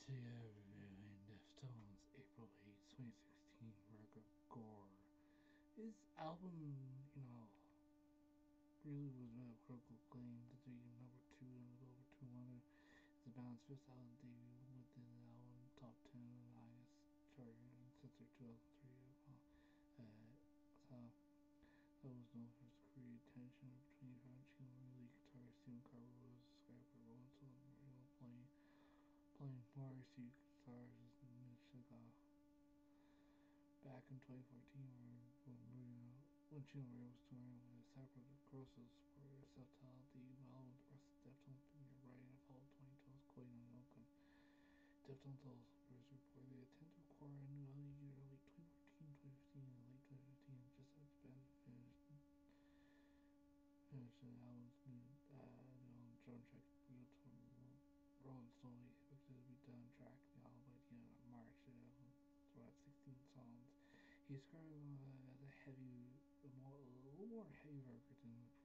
Today reviewing Deftones' April 8th, 2016 record Gore. His album, really was met with critical acclaim, taking number 2 on the Billboard 200. It's the band's fifth album debut within the album top 10 and highest charting since their 2003 album. So that was known for its creative tension between French and lead guitarist Stephen Carver was described by Rolling Stone playing more acute guitars as Michigan. Back in 2014, when Chino Ray was touring with separate grosses for their self-titled debut album, the rest of Deftones began writing a follow 2012's Queen on Oakland. Deftones also first reported they intend to record a new album in early 2014-2015 and late 2015, just as the band finished the album's new drum track built from Rolling Stone. He expected to be done tracking the album by the end of March. So at 16 songs. He described it as a little more heavy record than the